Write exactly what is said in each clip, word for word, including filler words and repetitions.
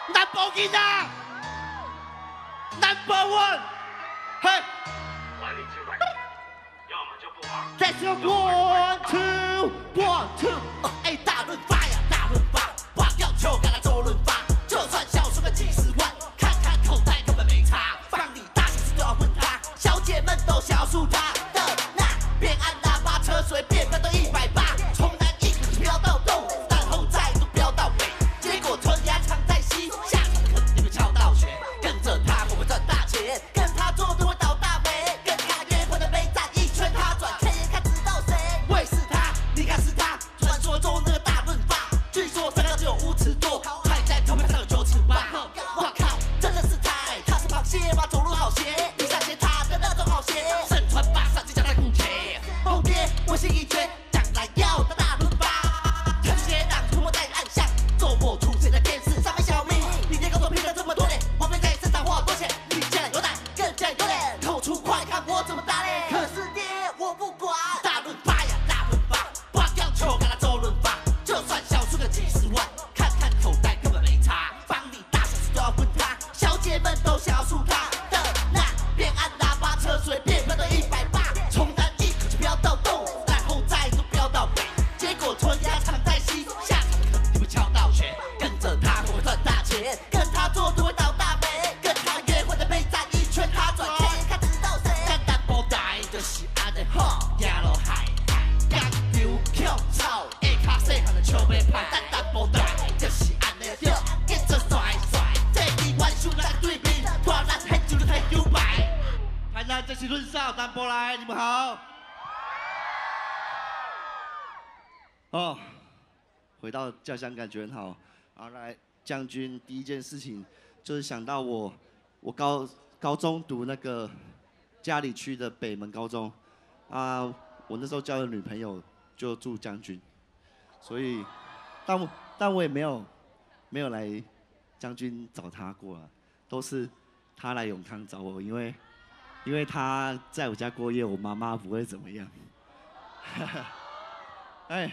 南部囡仔 ，Number One， 嘿。Let's go one two one two， 哎，大润发呀，大润发，花掉球给他周润发，就算小输个几十万，看看口袋根本没差，放你大小事都要问他，小姐们都想要输他的那边按喇叭车随便飙到一百八，从南一口气飙到东，然后再度飙到北，结果吞牙藏在西，下场肯定会翘到血，跟着他我会赚大钱，跟他做都会倒大霉，跟他约会的每站一圈他转。我也是他，你看是他，传说中那个大润发，据说身高只有五尺多，还在头票上有九尺八。我靠，真的是他，他是螃蟹吗？走路好斜，你上斜他的那种好斜，身穿八上就夹在骨节，后爹我心一绝，将来要的大润发，他直接让涂抹在暗巷，周末出现在电视上面小明，你连工作拼了这么多年，花费在身上花多钱，你竟然有胆更加有脸，透出快看我怎么打脸，可是爹我不管，大润发。球给他周润发，就算小输个几十万，看看口袋根本没差，帮你大小事都要问他，小姐们都想要输他的那边按喇叭车随便飙到一百八，从南一口气飙到东，然后再度飙到北，结果吞牙藏在西，下场肯定会翘到血，跟着他我会赚大钱，跟他做都会倒大霉，跟他约会的每站一圈他转，看看知道谁，简单无代就是安尼好，行路海。跳草，下骹细汉的笑要拍，单单无带，就是安尼着，一直甩甩，这支元首来对面，大力很就就太摇摆。台南这是润少单波来，你们好。哦，回到家乡感觉很好。然后来将军第一件事情就是想到我，我高高中读那个嘉里区的北门高中，啊，我那时候交的女朋友。就住将军，所以，但我但我也没有没有来将军找他过啊，都是他来永康找我，因为因为他在我家过夜，我妈妈不会怎么样。哎，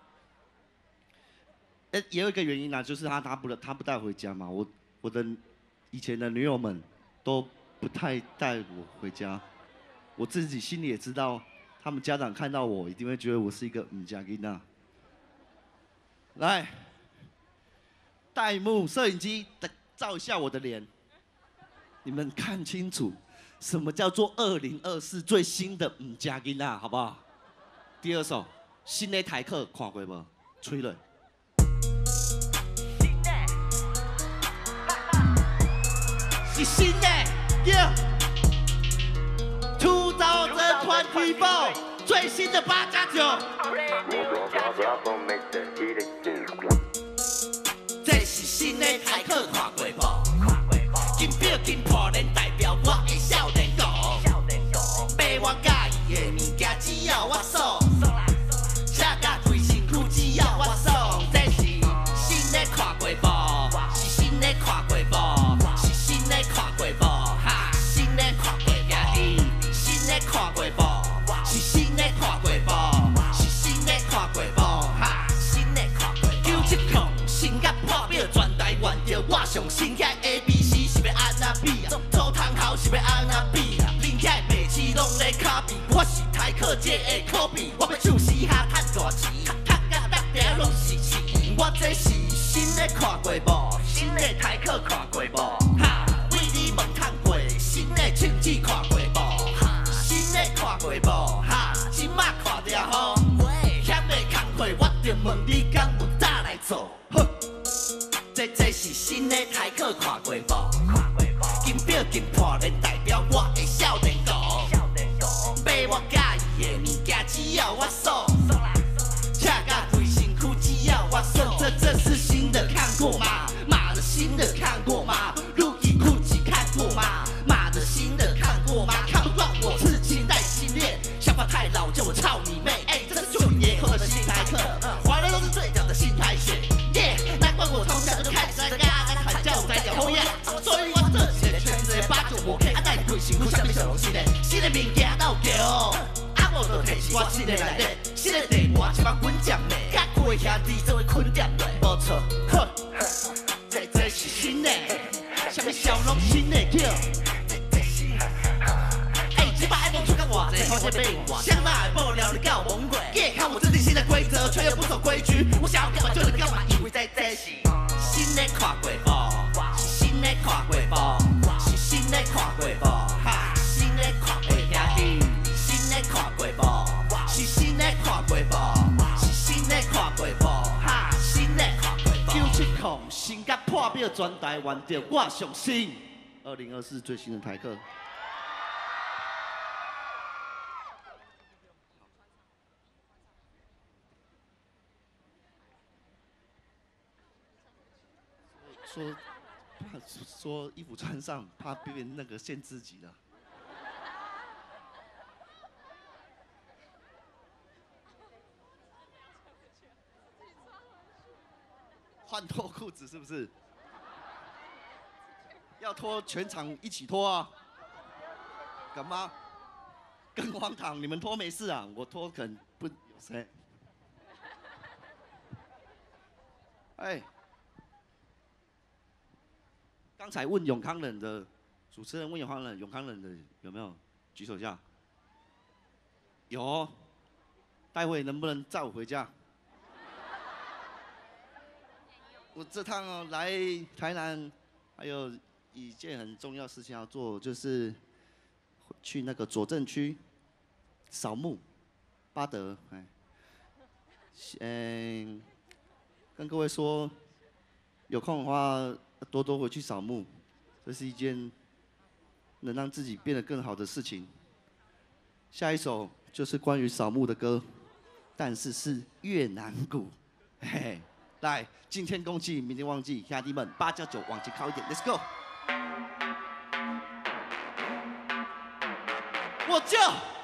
哎，也有一个原因啊，就是他他不他不带回家嘛，我我的以前的女友们都不太带我回家，我自己心里也知道。他们家长看到我，一定会觉得我是一个唔家囡仔。来，弹幕、摄影机照一下我的脸，你们看清楚，什么叫做二零二四最新的唔家囡仔，好不好？第二首，新的台客看过无？吹了。是新的 ，Yeah。two thousand twenty-four 最新的八加九，这是新的台客看过无？金表金破连代表我的少年哥，买我介意的物件只要我爽，车甲规身躯只要我爽，这是新的看过无？是新的看过无？是新的看过无？哈，新的看过无？看过无？是新的看过无？是新的看过无？哈，新的看过。九七控，新甲破表，全台湾着我上新起 A B C 是要安怎比啊？做堂校是要安怎比啊？恁遐白痴拢咧 copy， 我是台客界的 copy， 我要唱嘻哈赚大钱，赚甲搭定拢是钱。我这是新的看过无？新的台客看过无？哈，为你问看过，新的庆子看过无？新的看过无？哈，即马看着好。险的工课我着问你，敢有早来做？呵，这这是新的台客看过无？金表金破连代表我的少年哥，买我介意的物件只要我爽，车甲规身躯只要我爽。这这是新的看过吗？妈的新的看过吗？路易库奇看过吗？妈的新的看过吗？看不惯我刺青带新链，想法太老叫我操你妹！哎，这是九年后的新台客，玩的都是最屌的新台血，耶！难怪我从小就开始在嘎嘎喊叫我在屌后耶，所以我这些圈子的八九我可以按带你规身躯像变小龙新的，新的物件哪有叫？啊我就提示我新的内底，新的地我一帮滚将的，甲开兄弟做伙捆点落，无错，呵，这这。 是新的，什么小龙新的叫。哎，几百 iPhone 出个偌济，好些被想哪会无聊你搞崩溃？夜看我制定新的规则，却又不守规矩，我想要干嘛就能干嘛，因为在这是新的看过无，是新的看过无，是新的看过无，哈，新的看过兄弟，新的看过无，是新的看过无，是新的看过无，哈，新的看过无。九七控新甲破表全台湾着我上新。二零二四最新的台客。说怕说衣服穿上，怕被那个限自己的。换脱裤子是不是？要脱全场一起脱啊！干嘛？更荒唐，你们脱没事啊，我脱可能不有谁？哎。刚才问永康人的主持人问永康人，永康人的有没有举手一下？有，待会能不能载我回家？我这趟、哦、来台南，还有一件很重要的事情要做，就是去那个左镇区扫墓，巴德，哎，嗯，跟各位说，有空的话。多多回去扫墓，这是一件能让自己变得更好的事情。下一首就是关于扫墓的歌，但是是越南鼓。嘿嘿，来，今天公祭，明天忘记，兄弟们，八加九往前靠一点 ，Let's go。我就，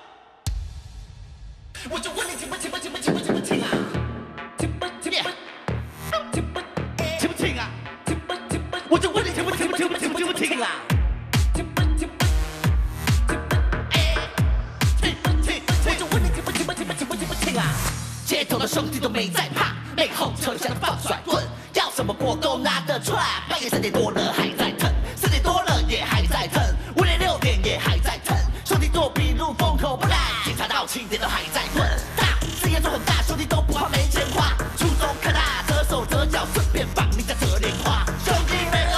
我就问你听不听不听不听不听不听啊？听不听不听不听不听啊？我就问你听不听不听不听不听不听啦？听不听不听不哎，听不听？我就问你听不听不听不听不听不听啦？街头的兄弟都没在怕，背后车厢的放甩棍，要什么锅都拿得出来。半夜三点多了还在疼，四点多了也还在疼，五点六点也还在疼。兄弟做笔录封口不来，警察到七点都还在混。大事业做很大，兄弟都不怕没钱花。初中科大折手折脚，顺便绑你家折莲花。兄弟。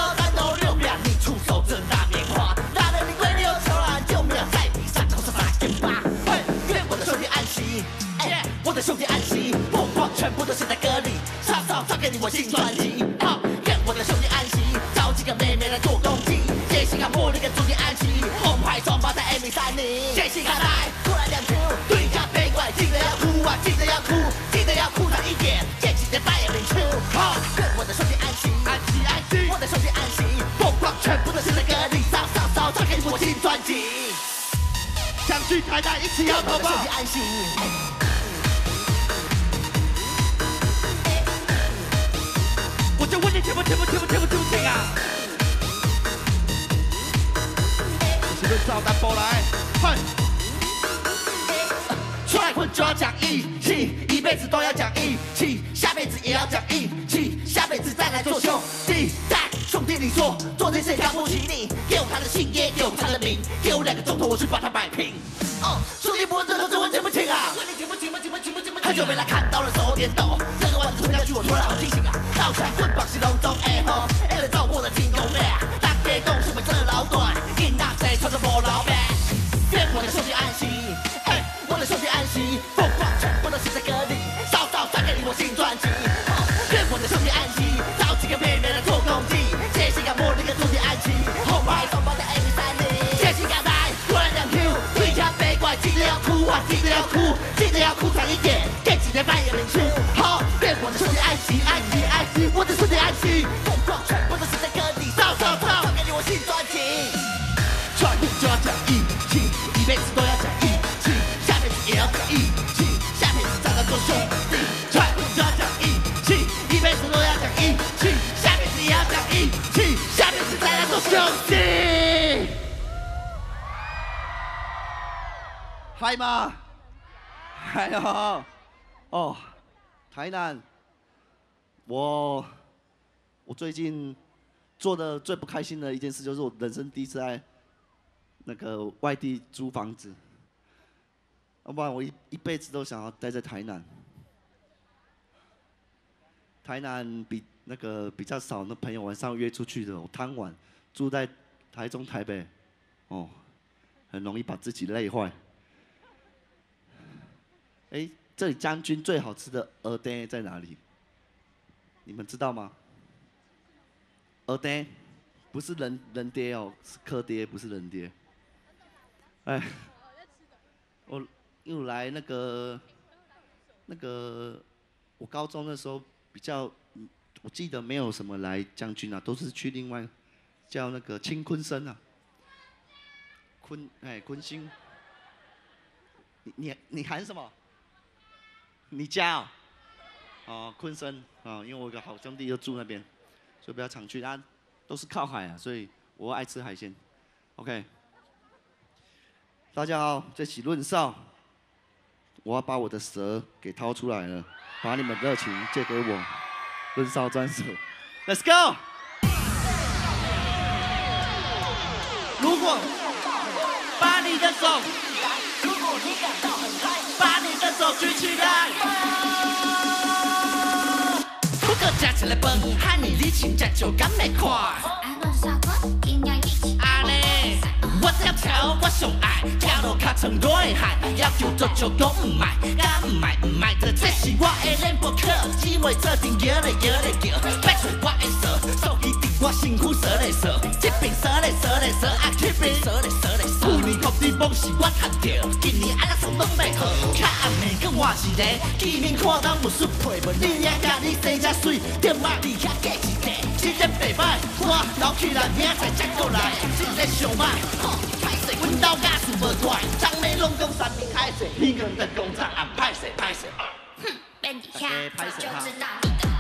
我的兄弟安息，凤凰全部都写在歌里，稍稍传给你我新专辑。好，愿我的兄弟安息，找几个妹妹来做公鸡。杰西卡茉莉跟朱迪安息，红牌双胞胎 M 三零。杰西卡来，过来两 Q， 对家悲怪，记得要哭啊，记得要哭，记得要哭长一点，见几天半夜没出。好，愿我的兄弟安息，安息安息，我的兄弟安息，凤凰全部都写在歌里，稍稍稍传给你我新专辑。想去台南一起摇头吧。兄弟安息。我就问你听不听不听不听不听不听啊？是不是照单波来？哼！出来混就要讲义气，一辈子都要讲义气，下辈子也要讲义气，下辈子再来做兄弟。在兄弟你说，做这事看不起你，给我他的姓，也给我他的名，给我两个钟头，我去把它摆平。哦，兄弟不问这头，只问听不听啊？问你听不听不听不听不听不听？很久没来看到了手有点抖，这个晚上吞下去，我突然好清醒啊！到场棍棒是隆中哎吼，为了照顾的天公妹啊，大家讲是咪这老大，囡仔仔穿着无老白，愿我的兄弟安息，哎，我的兄弟安息，凤凰全部都写在歌里，稍稍传给你我新专辑。愿我的兄弟安息，找几个妹妹来做公鸡，杰西卡茉莉跟朱迪安息，红牌双胞胎 M 三零，杰西卡来，过来两 Q， 对家悲怪，记得要哭啊，记得要哭，记得要哭长一点，见几天半夜没出。好，愿我的兄弟安息，安息安息，我的兄弟安息，凤凰全部都写在歌里，稍稍稍传给你我新专辑。传呼就要讲义气，一辈子都要讲义气，下辈子也要讲义气，下辈子再来做兄弟。传呼就要讲义气，一辈子都要讲义气，下辈子也要讲义气，下辈子再来做兄弟。嗨吗？嗨哦！哦，台南，我我最近做的最不开心的一件事，就是我人生第一次在那个外地租房子，要不然我一一辈子都想要待在台南。台南比那个比较少，那朋友晚上约出去的，我贪玩，住在台中、台北，哦，很容易把自己累坏。哎，这里将军最好吃的蚵嗲在哪里？你们知道吗？蚵嗲不是人人爹哦，是客爹，不是人爹。哎，我因为我来那个那个，我高中的时候比较，我记得没有什么来将军啊，都是去另外叫那个青昆生啊，昆哎昆星。你你你喊什么？你家哦，哦昆生啊、哦，因为我有个好兄弟就住那边，所以比较常去。啊，都是靠海啊，所以我爱吃海鲜。OK， 大家好，这期论少，我要把我的蛇给掏出来了，把你们热情借给我，论少专属 ，Let's go！ 如果把你的手，如果你感到很嗨，把你的手举起来。不过吃起来饭，喊你理清才就敢袂快。安尼，我条条我上爱，跳落较长我的海，要求做就讲唔卖，敢唔卖唔卖的，这是我的练不可，姊妹做阵摇咧摇咧摇，别找我的蛇，手机伫我身躯蛇咧蛇，这边蛇咧蛇咧蛇，啊那边蛇咧蛇咧蛇。去年国地梦是我赚着，今年安那算拢袂好，较暗暝搁换一个，见面看到无输配无，你也甲你生遮水，点嘛你遐过一个，一个白摆，我留起来明仔才过来，一个上歹，歹势，阮兜家事无怪，张妹拢讲三面歹势，天光的工作也歹势歹势。哼，别底下早就知道你的。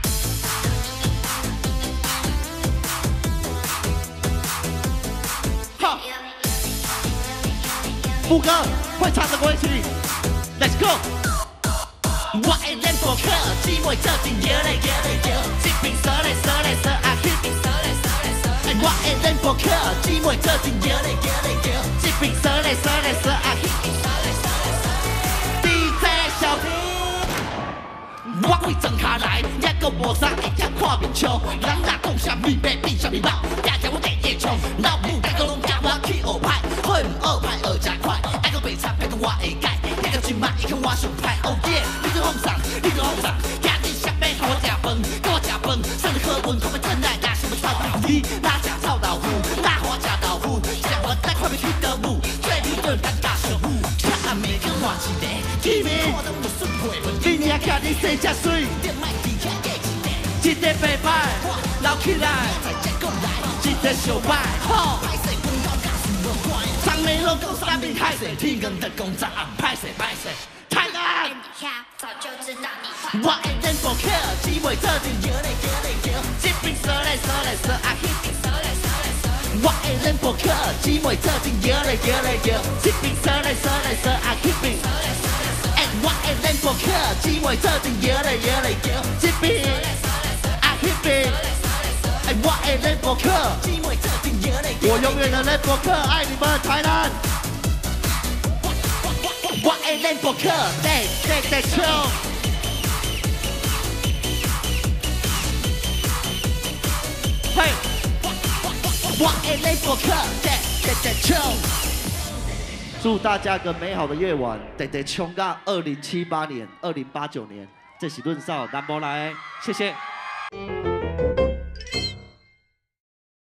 好，副歌会唱的过一起 ，Let's go。我的练不可，姊妹做阵摇咧摇咧摇，这边蛇咧蛇咧蛇，啊那边蛇咧蛇咧蛇。我的练不可，姊妹做阵摇咧摇咧摇，这边蛇咧蛇咧蛇，啊那边蛇咧蛇咧蛇。D J 小弟，我会装下来，一个无啥会晓看面笑，人若讲啥物白变啥物猫，听听我第一唱，老母家都拢教我去学歹，会唔学歹学真快，爱个白菜别个我会改，那个金马伊看我上派，哦耶！你去放上，你去放上，今日下班给我食饭，给我食饭，上课文看要真爱，哪想要臭豆腐？哪食臭豆腐？哪花食豆腐？食完再看要去倒舞，最美就当大上舞，较暗暝去换一个，见面我都无算配文，你也看你生遮水，点卖地下过一个，一个白摆留起来，再过来，一个小摆，好。张妹拢讲三面歹势，天光的工作暗歹势歹势。台南，早就知道你坏。我的练不可，姊妹做阵摇咧摇咧摇，这边蛇咧蛇咧蛇，啊那边蛇咧蛇咧蛇。我的练不可，姊妹做阵摇咧摇咧摇，这边蛇咧蛇咧蛇，啊那边蛇咧蛇咧蛇。哎，我的练不可，姊妹做阵摇咧摇咧摇，这边啊那边。哎，我的练不可，姊妹做阵摇咧摇。我永远的练不可，爱你们台南。我的练不可，对对对冲。嘿，我的练不可，对对对冲。祝大家个美好的夜晚，对对冲到二零七八年、二零八九年，这是论少南博来，谢谢。